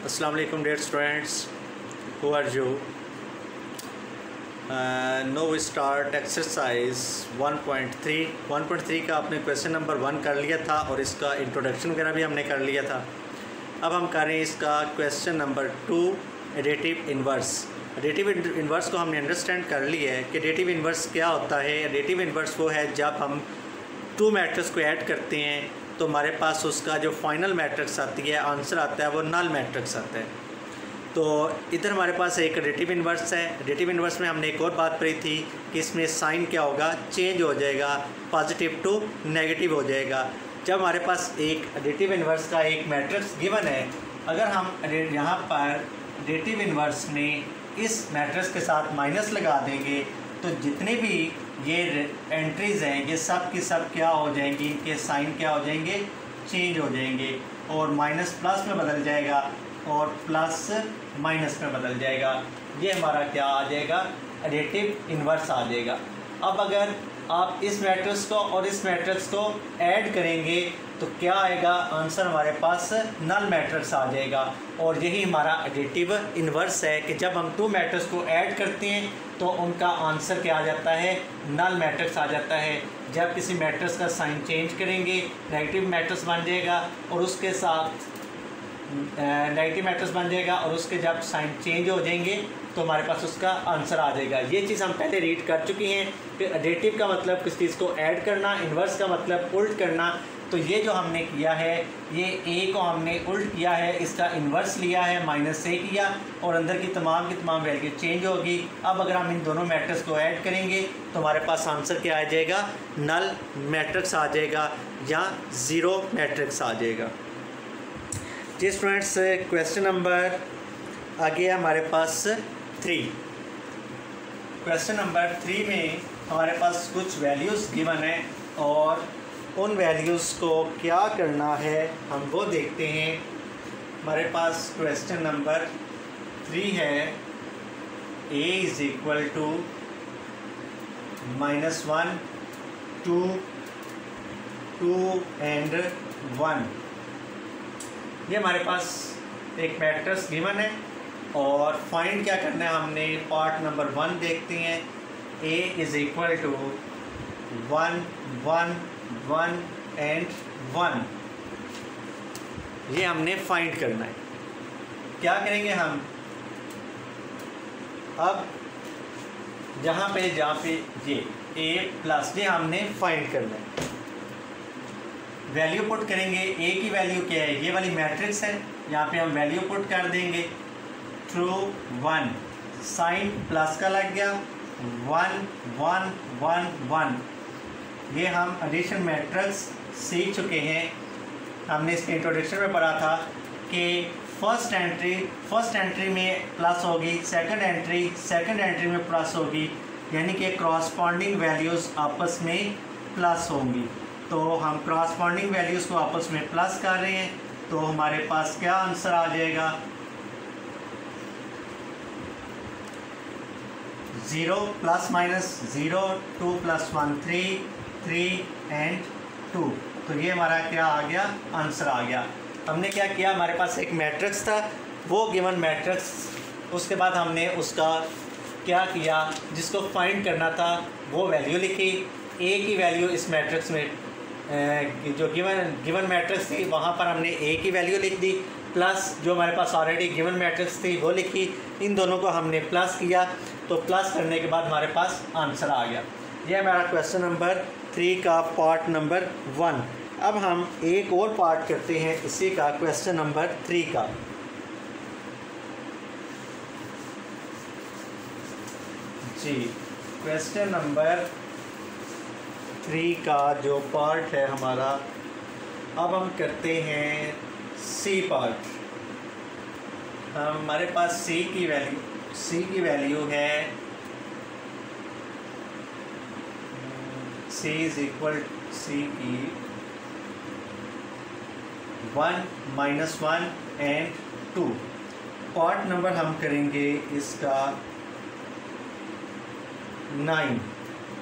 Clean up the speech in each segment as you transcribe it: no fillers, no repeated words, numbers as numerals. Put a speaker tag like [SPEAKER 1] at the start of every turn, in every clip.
[SPEAKER 1] Assalamu alaikum dear students, who are you? Now we start exercise 1.3 का आपने question number 1 कर लिया था और इसका इंट्रोडक्शन वगैरह भी हमने कर लिया था। अब हम कर रहे हैं इसका question number 2 additive inverse. Additive inverse को हमने अंडरस्टैंड कर लिया है कि एडिटिव इन्वर्स क्या होता है। एडिटिव इन्वर्स वो है जब हम 2 मैट्रिक्स को ऐड करते हैं तो हमारे पास उसका जो फाइनल मैट्रिक्स आती है, आंसर आता है, वो नल मैट्रिक्स आता है। तो इधर हमारे पास एक एडिटिव इन्वर्स है। एडिटिव इन्वर्स में हमने एक और बात पढ़ी थी कि इसमें साइन क्या होगा, चेंज हो जाएगा, पॉजिटिव टू नेगेटिव हो जाएगा। जब हमारे पास एक एडिटिव इन्वर्स का एक मैट्रिक्स गिवन है, अगर हम यहाँ पर एडिटिव इन्वर्स में इस मैट्रिक्स के साथ माइनस लगा देंगे तो जितने भी ये एंट्रीज़ हैं ये सब की सब क्या हो जाएंगी, इनके साइन क्या हो जाएंगे, चेंज हो जाएंगे और माइनस प्लस में बदल जाएगा और प्लस माइनस में बदल जाएगा। ये हमारा क्या आ जाएगा, एडिटिव इन्वर्स आ जाएगा। अब अगर आप इस मैट्रिक्स को और इस मैट्रिक्स को ऐड करेंगे तो क्या आएगा, आंसर हमारे पास नल मैट्रिक्स आ जाएगा। और यही हमारा एडिटिव इन्वर्स है कि जब हम 2 मैट्रिक्स को ऐड करते हैं तो उनका आंसर क्या आ जाता है, नल मैट्रिक्स आ जाता है। जब किसी मैट्रिक्स का साइन चेंज करेंगे नेगेटिव मैट्रिक्स बन जाएगा और उसके साथ नेगेटिव मैट्रिक्स बन जाएगा और उसके जब साइन चेंज हो जाएंगे तो हमारे पास उसका आंसर आ जाएगा। ये चीज़ हम पहले रीड कर चुकी हैं कि एडिटिव का मतलब किस चीज़ को ऐड करना, इन्वर्स का मतलब उल्ट करना। तो ये जो हमने किया है, ये a को हमने उल्ट किया है, इसका इन्वर्स लिया है, -a किया और अंदर की तमाम वैल्यू चेंज होगी। अब अगर हम इन दोनों मैट्रिक्स को ऐड करेंगे तो हमारे पास आंसर क्या आ जाएगा, नल मैट्रिक्स आ जाएगा या ज़ीरो मैट्रिक्स आ जाएगा। जी स्टूडेंट्स, क्वेश्चन नंबर आगे हमारे पास 3। क्वेश्चन नंबर 3 में हमारे पास कुछ वैल्यूज़ गिवन है और उन वैल्यूज़ को क्या करना है हम वो देखते हैं। हमारे पास क्वेश्चन नंबर 3 है, a = -1 2 2 and 1। ये हमारे पास एक मैट्रिक्स गिवन है और फाइंड क्या करना है, हमने पार्ट नंबर 1 देखते हैं। a = 1 1 1 and 1, ये हमने फाइंड करना है। क्या करेंगे हम, अब जहाँ पे ये a+ ये हमने फाइंड करना है। वैल्यू पुट करेंगे, a की वैल्यू क्या है, ये वाली मैट्रिक्स है, यहाँ पे हम वैल्यू पुट कर देंगे। ट्रू 1, साइन प्लस का लग गया, 1 1 1 1। ये हम एडिशन मैट्रिक्स सीख चुके हैं। हमने इसके इंट्रोडक्शन में पढ़ा था कि फर्स्ट एंट्री में प्लस होगी, सेकंड एंट्री में प्लस होगी, यानी कि क्रॉसपॉन्डिंग वैल्यूज़ आपस में प्लस होंगी। तो हम क्रॉसपॉन्डिंग वैल्यूज़ को आपस में प्लस कर रहे हैं तो हमारे पास क्या आंसर आ जाएगा, 0 ± 0 2 + 1 3 3 and 2। तो ये हमारा क्या आ गया, आंसर आ गया। हमने क्या किया, हमारे पास एक मैट्रिक्स था, वो गिवन मैट्रिक्स, उसके बाद हमने उसका क्या किया, जिसको फाइंड करना था वो वैल्यू लिखी। a की वैल्यू इस मैट्रिक्स में जो गिवन मैट्रिक्स थी वहाँ पर हमने a की वैल्यू लिख दी, प्लस जो हमारे पास ऑलरेडी गिवन मैट्रिक्स थी वो लिखी। इन दोनों को हमने प्लस किया तो प्लस करने के बाद हमारे पास आंसर आ गया। यह हमारा क्वेश्चन नंबर 3 का पार्ट नंबर 1। अब हम एक और पार्ट करते हैं इसी का, क्वेश्चन नंबर 3 का। जी, क्वेश्चन नंबर 3 का जो पार्ट है हमारा, अब हम करते हैं सी पार्ट। हमारे पास सी की वैल्यू है, c की 1 -1 and 2। पार्ट नंबर हम करेंगे इसका 9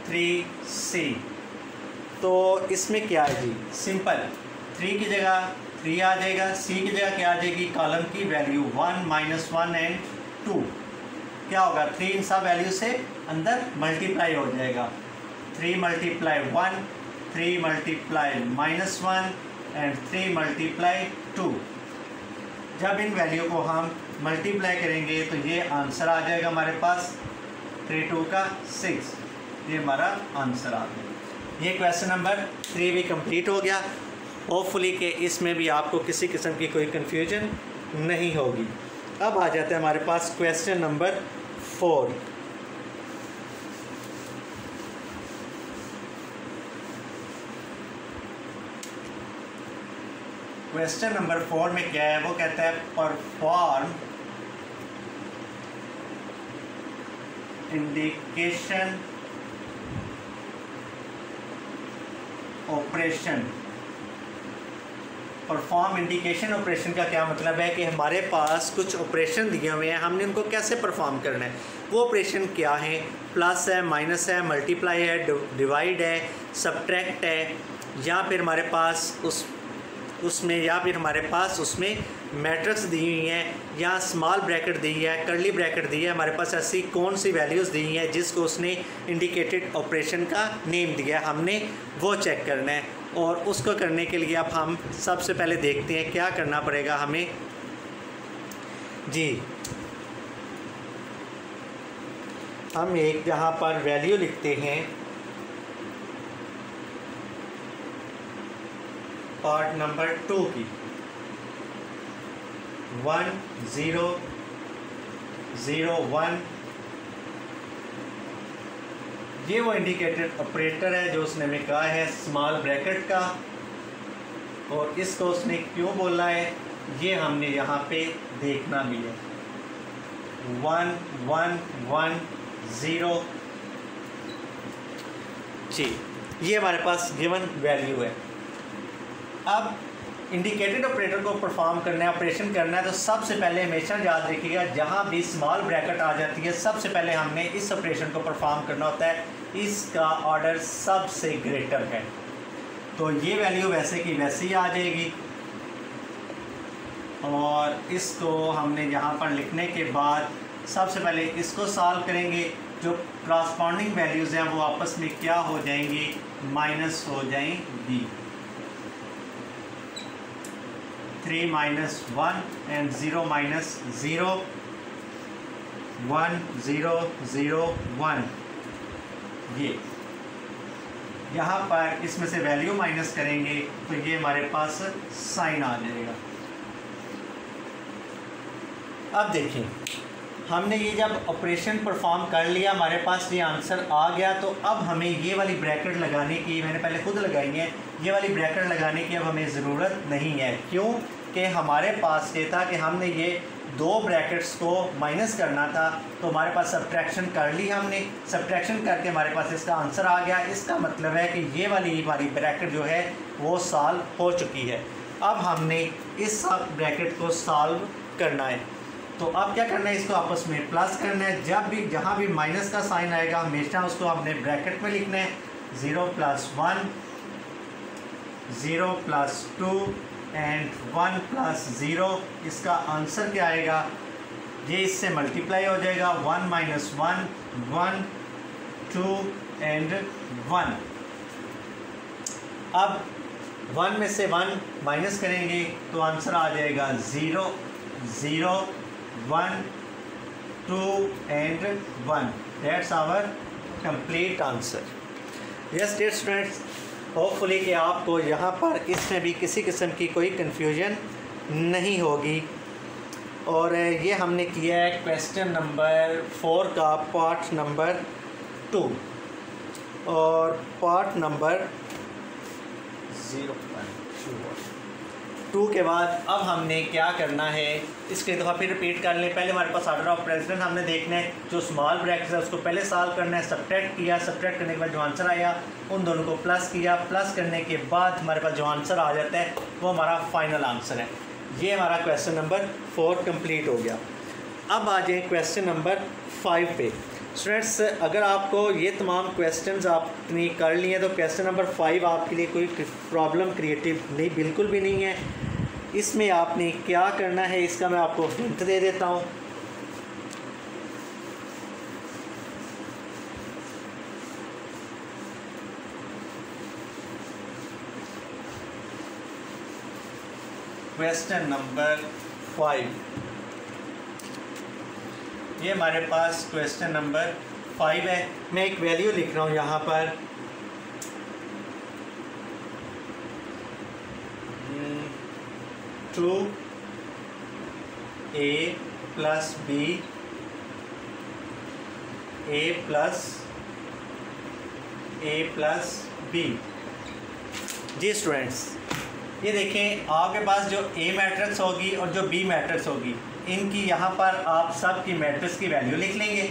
[SPEAKER 1] 3C। तो इसमें क्या है जी, सिंपल 3 की जगह 3 आ जाएगा। सी की जगह क्या आ जाएगी, कॉलम की वैल्यू 1 -1 एंड 2। क्या होगा, 3 इन सब वैल्यू से अंदर मल्टीप्लाई हो जाएगा। 3 मल्टीप्लाई 1, 3 मल्टीप्लाई -1 एंड 3 मल्टीप्लाई 2। जब इन वैल्यू को हम मल्टीप्लाई करेंगे तो ये आंसर आ जाएगा हमारे पास 3 2 का 6। ये हमारा आंसर आ गया। ये क्वेश्चन नंबर 3 भी कंप्लीट हो गया। होपफुली कि इसमें भी आपको किसी किस्म की कोई कन्फ्यूजन नहीं होगी। अब आ जाते हैं हमारे पास क्वेश्चन नंबर 4। क्वेश्चन नंबर 4 में क्या है, वो कहता है perform indication operation. Perform indication operation का क्या मतलब है कि हमारे पास कुछ ऑपरेशन दिए हुए हैं, हमने उनको कैसे परफॉर्म करना है। वो ऑपरेशन क्या है, प्लस है, माइनस है, मल्टीप्लाई है, डिवाइड है, सब्ट्रैक्ट है, या फिर हमारे पास उसमें या फिर हमारे पास उसमें मैट्रिक्स दी हुई हैं, या स्मॉल ब्रैकेट दी है, कर्ली ब्रैकेट दी है। हमारे पास ऐसी कौन सी वैल्यूज़ दी हैं जिसको उसने इंडिकेटेड ऑपरेशन का नेम दिया है, हमने वो चेक करना है। और उसको करने के लिए अब हम सबसे पहले देखते हैं क्या करना पड़ेगा हमें जी। हम एक जहाँ पर वैल्यू लिखते हैं पार्ट नंबर 2 की 1 0 0 1, ये वो इंडिकेटेड ऑपरेटर है जो उसने हमें कहा है स्मॉल ब्रैकेट का, और इसको उसने क्यों बोला है ये हमने यहाँ पे देखना भी है। 1 1 1 0 जी, ये हमारे पास गिवन वैल्यू है। अब इंडिकेटेड ऑपरेटर को परफॉर्म करना है, ऑपरेशन करना है, तो सबसे पहले हमेशा याद रखिएगा जहाँ भी स्मॉल ब्रैकेट आ जाती है सबसे पहले हमने इस ऑपरेशन को परफॉर्म करना होता है, इसका ऑर्डर सबसे ग्रेटर है। तो ये वैल्यू वैसे की वैसे ही आ जाएगी, और इसको हमने यहाँ पर लिखने के बाद सबसे पहले इसको सॉल्व करेंगे। जो क्रॉसपॉन्डिंग वैल्यूज़ हैं वो आपस में क्या हो जाएंगी, माइनस हो जाएंगी। 3 -1 एंड 0 -0 1 0 0 1। ये यहाँ पर इसमें से वैल्यू माइनस करेंगे तो ये हमारे पास साइन आ जाएगा। अब देखिए हमने ये जब ऑपरेशन परफॉर्म कर लिया, हमारे पास ये आंसर आ गया, तो अब हमें ये वाली ब्रैकेट लगाने की, मैंने पहले खुद लगाई है, ये वाली ब्रैकेट लगाने की अब हमें ज़रूरत नहीं है। क्यों कि हमारे पास ये था कि हमने ये दो ब्रैकेट्स को माइनस करना था, तो हमारे पास सब्ट्रैक्शन कर ली हमने, सब्ट्रैक्शन करके हमारे पास इसका आंसर आ गया। इसका मतलब है कि ये वाली हमारी ब्रैकेट जो है वो सॉल्व हो चुकी है। अब हमने इस ब्रैकेट को सॉल्व करना है, तो अब क्या करना है, इसको आपस में प्लस करना है। जब भी जहाँ भी माइनस का साइन आएगा हमेशा उसको हमने ब्रैकेट में लिखना है। 0 + 1 0 + 2 एंड 1 + 0। इसका आंसर क्या आएगा, ये इससे मल्टीप्लाई हो जाएगा। 1 - 1 1 2 एंड 1। अब 1 में से 1 माइनस करेंगे तो आंसर आ जाएगा 0 0 1 2 and 1। That's our complete answer. Yes dear students, hopefully कि आपको यहाँ पर इसमें भी किसी किस्म की कोई कन्फ्यूजन नहीं होगी। और ये हमने किया है क्वेश्चन नंबर 4 का पार्ट नंबर 2, और पार्ट नंबर 2 के बाद अब हमने क्या करना है, इसके दफ़ा फिर रिपीट कर लें। पहले हमारे पास ऑर्डर ऑफ प्रेसिडेंस हमने देखना है, जो स्मॉल ब्रैकेट है उसको पहले सॉल्व करना है, सब्ट्रैक्ट किया, सब्ट्रैक्ट करने के बाद जो आंसर आया उन दोनों को प्लस किया, प्लस करने के बाद हमारे पास जो आंसर आ जाता है वो हमारा फाइनल आंसर है। ये हमारा क्वेश्चन नंबर 4 कंप्लीट हो गया। अब आ जाए क्वेश्चन नंबर 5 पे। स्टूडेंट्स, अगर आपको ये तमाम क्वेश्चंस आपने कर लिए हैं तो क्वेश्चन नंबर 5 आपके लिए कोई प्रॉब्लम क्रिएटिव नहीं, बिल्कुल भी नहीं है। इसमें आपने क्या करना है इसका मैं आपको हिंट दे देता हूँ। क्वेश्चन नंबर 5, ये हमारे पास क्वेश्चन नंबर 5 है। मैं एक वैल्यू लिख रहा हूँ यहाँ पर 2a + b a + b। जी स्टूडेंट्स, ये देखें आपके पास जो A मैट्रिक्स होगी और जो B मैट्रिक्स होगी, इनकी यहाँ पर आप सब की मैट्रिक्स की वैल्यू लिख लेंगे।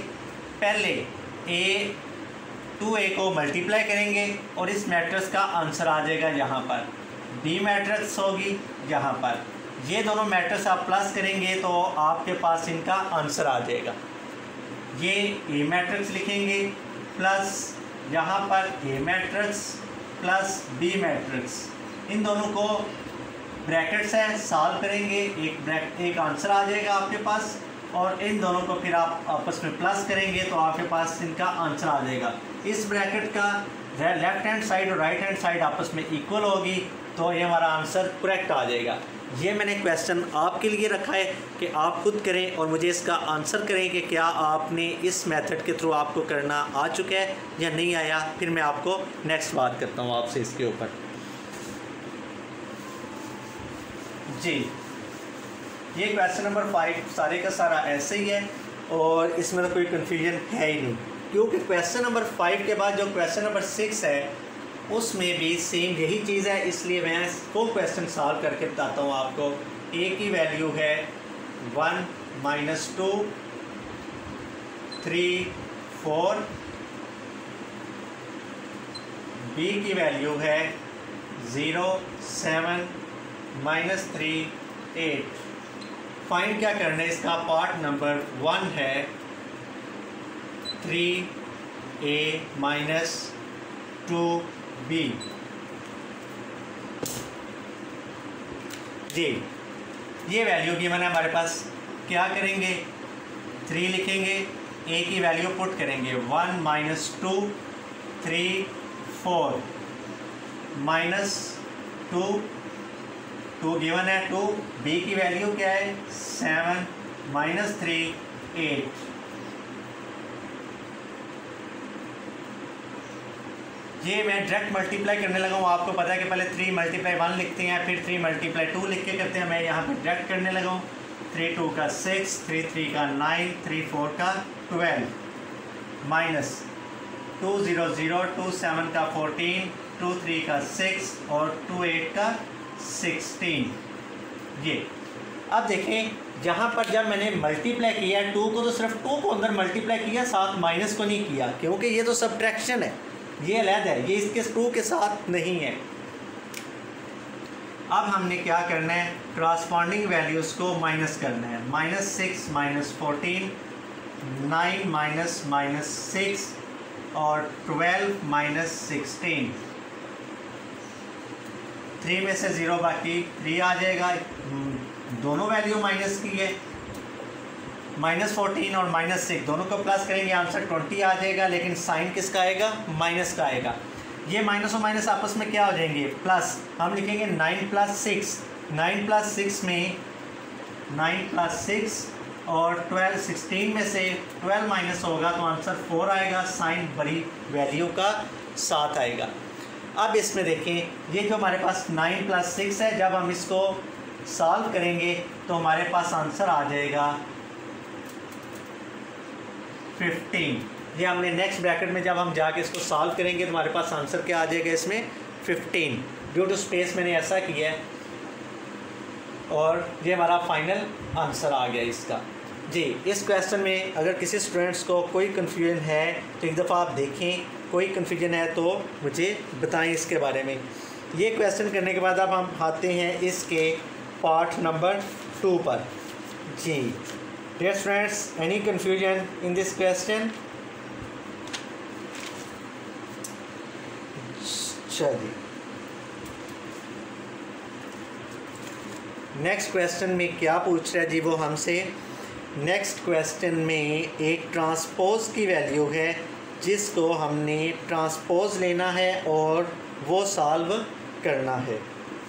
[SPEAKER 1] पहले2a को मल्टीप्लाई करेंगे और इस मैट्रिक्स का आंसर आ जाएगा यहाँ पर। B मैट्रिक्स होगी यहाँ पर, ये दोनों मैट्रिक्स आप प्लस करेंगे तो आपके पास इनका आंसर आ जाएगा। ये A मैट्रिक्स लिखेंगे प्लस यहाँ पर A matrix plus B matrix, इन दोनों को ब्रैकेट्स है सॉल्व करेंगे, एक आंसर आ जाएगा आपके पास, और इन दोनों को फिर आप आपस में प्लस करेंगे तो आपके पास इनका आंसर आ जाएगा। इस ब्रैकेट का लेफ्ट हैंड साइड और राइट हैंड साइड आपस में इक्वल होगी तो ये हमारा आंसर करेक्ट आ जाएगा। ये मैंने क्वेश्चन आपके लिए रखा है कि आप खुद करें और मुझे इसका आंसर करें कि क्या आपने इस मेथड के थ्रू आपको करना आ चुका है या नहीं आया। फिर मैं आपको नेक्स्ट बात करता हूँ आपसे इसके ऊपर। जी, ये क्वेश्चन नंबर 5 सारे का सारा ऐसे ही है और इसमें तो कोई कन्फ्यूजन है ही नहीं, क्योंकि क्वेश्चन नंबर 5 के बाद जो क्वेश्चन नंबर 6 है उसमें भी सेम यही चीज़ है, इसलिए मैं वो क्वेश्चन सॉल्व करके बताता हूँ आपको। A की वैल्यू है 1 - 2 3 4, B की वैल्यू है 0 7 -3 8। फाइंड क्या करना है, इसका पार्ट नंबर 1 है 3a - 2b। जी, ये वैल्यू भी मैंने हमारे पास क्या करेंगे 3 लिखेंगे, a की वैल्यू पुट करेंगे 1 - 2 3 4 -2 2 गिवन है 2, b की वैल्यू क्या है 7 -3 8। ये मैं डायरेक्ट मल्टीप्लाई करने लगा हूँ। आपको पता है कि पहले 3 × 1 लिखते हैं, फिर 3 × 2 लिख के करते हैं। मैं यहाँ पे डायरेक्ट करने लगा हूँ। 3 2 का 6, 3 3 का 9, 3 4 का 12 माइनस 2 0 0, 2 7 का 14, 2 3 का 6 और 2 8 का 16। ये अब देखें, जहाँ पर जब मैंने मल्टीप्लाई किया 2 को तो सिर्फ 2 को अंदर मल्टीप्लाई किया, साथ माइनस को नहीं किया, क्योंकि ये तो सब्ट्रैक्शन है, ये अलग है, ये इसके 2 के साथ नहीं है। अब हमने क्या करना है, क्रॉसपॉन्डिंग वैल्यूज़ को माइनस करना है। -6 - 14, 9 - -6 और 12 - 16। 3 में से 0 बाकी 3 आ जाएगा। दोनों वैल्यू माइनस की है, -14 और -6 दोनों को प्लस करेंगे, आंसर 20 आ जाएगा, लेकिन साइन किसका आएगा, माइनस का आएगा। ये माइनस और माइनस आपस में क्या हो जाएंगे, प्लस। हम लिखेंगे 9 + 6, 9 + 6 में 9 + 6 और 12 16 में से 12 माइनस होगा तो आंसर 4 आएगा, साइन बड़ी वैल्यू का साथ आएगा। अब इसमें देखें, ये जो हमारे पास 9 + 6 है, जब हम इसको सॉल्व करेंगे तो हमारे पास आंसर आ जाएगा 15। ये हमने नेक्स्ट ब्रैकेट में जब हम जाके इसको सॉल्व करेंगे तो हमारे पास आंसर क्या आ जाएगा इसमें 15। ड्यू टू स्पेस मैंने ऐसा किया है और ये हमारा फाइनल आंसर आ गया इसका। जी, इस क्वेश्चन में अगर किसी स्टूडेंट्स को कोई कन्फ्यूजन है तो एक दफ़ा आप देखें, कोई कन्फ्यूजन है तो मुझे बताएं इसके बारे में। ये क्वेश्चन करने के बाद अब हम आते हैं इसके पार्ट नंबर 2 पर। जी dear students, any confusion in this question? चलिए नेक्स्ट क्वेश्चन में क्या पूछ रहा है जी वो हमसे। नेक्स्ट क्वेश्चन में एक ट्रांसपोज की वैल्यू है जिसको हमने ट्रांसपोज लेना है और वो सॉल्व करना है।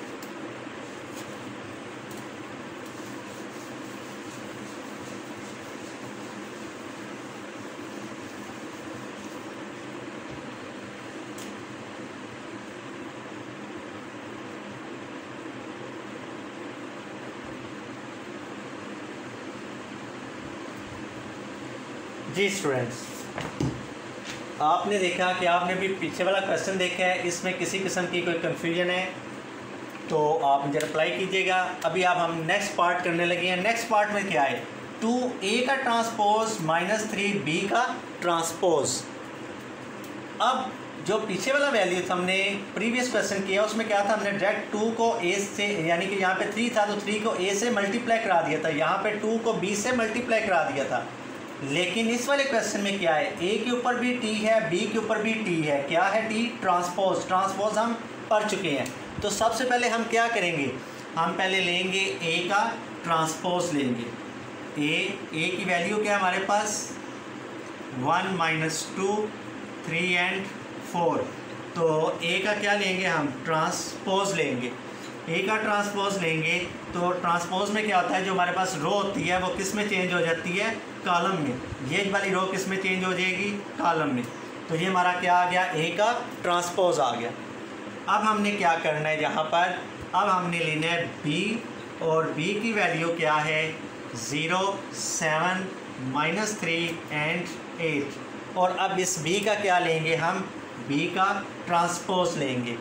[SPEAKER 1] जी स्टूडेंट्स, आपने देखा कि आपने भी पीछे वाला क्वेश्चन देखा है, इसमें किसी किस्म की कोई कन्फ्यूजन है तो आप मुझे रिप्लाई कीजिएगा। अभी आप हम नेक्स्ट पार्ट करने लगे हैं। नेक्स्ट पार्ट में क्या है, 2a का ट्रांसपोज माइनस 3b का ट्रांसपोज। अब जो पीछे वाला वैल्यू था हमने प्रीवियस क्वेश्चन किया उसमें क्या था, हमने डायरेक्ट 2 को a से, यानी कि यहाँ पे 3 था तो 3 को a से मल्टीप्लाई करा दिया था, यहाँ पे 2 को b से मल्टीप्लाई करा दिया था। लेकिन इस वाले क्वेश्चन में क्या है, a के ऊपर भी t है, b के ऊपर भी t है। क्या है t? ट्रांसपोज। ट्रांसपोज हम पढ़ चुके हैं। तो सबसे पहले हम क्या करेंगे, हम पहले लेंगे a का ट्रांसपोज लेंगे। a की वैल्यू क्या है हमारे पास, 1 माइनस 2 3 एंड 4। तो a का क्या लेंगे हम, ट्रांसपोज लेंगे। a का ट्रांसपोज लेंगे तो ट्रांसपोज में क्या होता है, जो हमारे पास रो होती है वो किस में चेंज हो जाती है, कॉलम में। ये वाली रो किस में चेंज हो जाएगी, कॉलम में। तो ये हमारा क्या आ गया, a का ट्रांसपोज आ गया। अब हमने क्या करना है यहाँ पर, अब हमने लेना है b और b की वैल्यू क्या है, 0 7 -3 एंड 8। और अब इस b का क्या लेंगे हम, b का ट्रांसपोज लेंगे।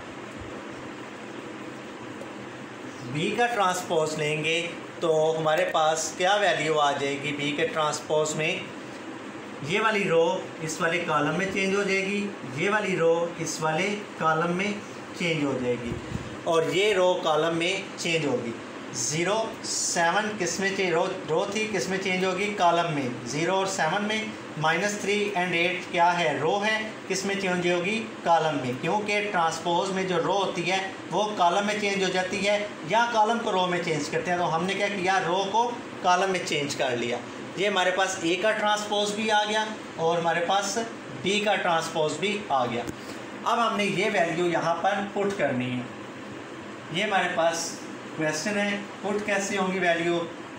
[SPEAKER 1] b का ट्रांसपोज लेंगे तो हमारे पास क्या वैल्यू आ जाएगी b के ट्रांसपोज में, ये वाली रो इस वाले कॉलम में चेंज हो जाएगी, ये वाली रो इस वाले कॉलम में चेंज हो जाएगी और ये रो कॉलम में चेंज होगी। 0 7 किस में चेंज, रो थी किस में चेंज होगी, कॉलम में। 0 और 7 में, -3 एंड 8 क्या है, रो है, किस में चेंज होगी, कॉलम में। क्योंकि ट्रांसपोज में जो रो होती है वो कॉलम में चेंज हो जाती है या कॉलम को रो में चेंज करते हैं। तो हमने क्या किया, रो को कॉलम में चेंज कर लिया। ये हमारे पास a का ट्रांसपोज भी आ गया और हमारे पास b का ट्रांसपोज भी आ गया। अब हमने ये वैल्यू यहाँ पर पुट करनी है। ये हमारे पास क्वेश्चन है, पुट कैसे होंगी वैल्यू,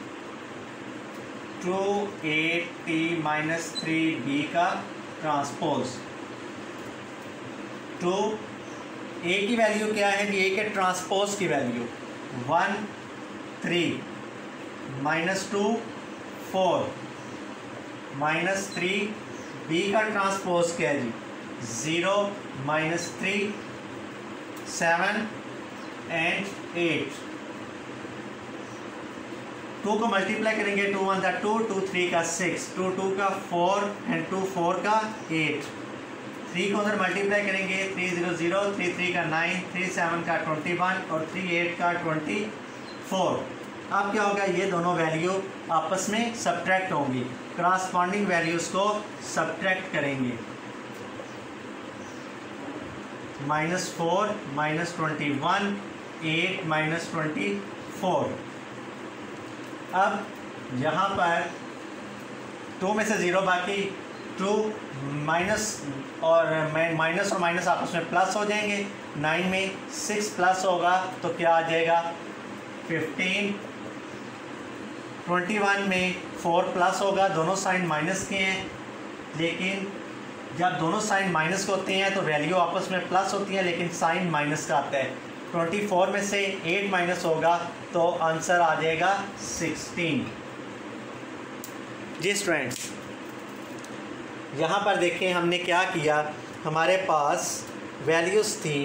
[SPEAKER 1] 2at माइनस 3b का ट्रांसपोज। 2a की वैल्यू क्या है, a के ट्रांसपोज की वैल्यू 1 3 -2 4 -3। b का ट्रांसपोज क्या है जी, 0 -3 7 एंड 8। 2 को मल्टीप्लाई करेंगे, 2 1 का 2, 2 3 का 6, 2 2 का 4 एंड 2 4 का 8। 3 को उधर मल्टीप्लाई करेंगे, 3 0 0, 3 3 का 9, 3 7 का 21 और 3 8 का 24। अब क्या होगा, ये दोनों वैल्यू आपस में सब्ट्रैक्ट होंगी, क्रॉसपॉन्डिंग वैल्यूज़ को सब्ट्रैक्ट करेंगे। -4 -21 8 -24। अब यहाँ पर 2 में से 0 बाकी, 2 माइनस और माइनस आपस में प्लस हो जाएंगे। 9 में 6 प्लस होगा तो क्या आ जाएगा 15। 21 में 4 प्लस होगा, दोनों साइन माइनस के हैं, लेकिन जब दोनों साइन माइनस के होते हैं तो वैल्यू आपस में प्लस होती है लेकिन साइन माइनस का आता है। 24 में से 8 माइनस होगा तो आंसर आ जाएगा 16। जी स्टूडेंट्स, यहाँ पर देखें हमने क्या किया, हमारे पास वैल्यूज़ थी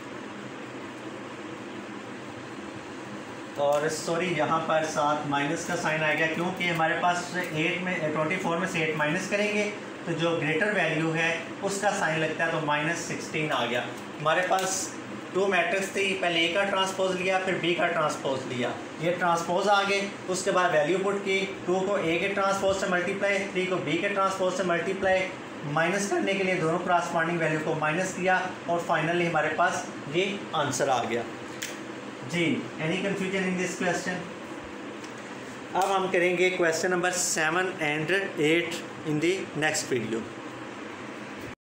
[SPEAKER 1] और सॉरी यहाँ पर साथ माइनस का साइन आएगा क्योंकि हमारे पास 24 में से 8 माइनस करेंगे तो जो ग्रेटर वैल्यू है उसका साइन लगता है, तो -16 आ गया। हमारे पास 2 मैट्रिक्स थी, पहले a का ट्रांसपोज लिया फिर b का ट्रांसपोज लिया, ये ट्रांसपोज आ गए। उसके बाद वैल्यू पुट की, 2 को a के ट्रांसपोज से मल्टीप्लाई, 3 को b के ट्रांसपोज से मल्टीप्लाई, माइनस करने के लिए दोनों क्रॉसपॉन्डिंग वैल्यू को माइनस किया और फाइनली हमारे पास ये आंसर आ गया। जी, any confusion in this question? अब हम करेंगे question number 7 and 8 in the next video.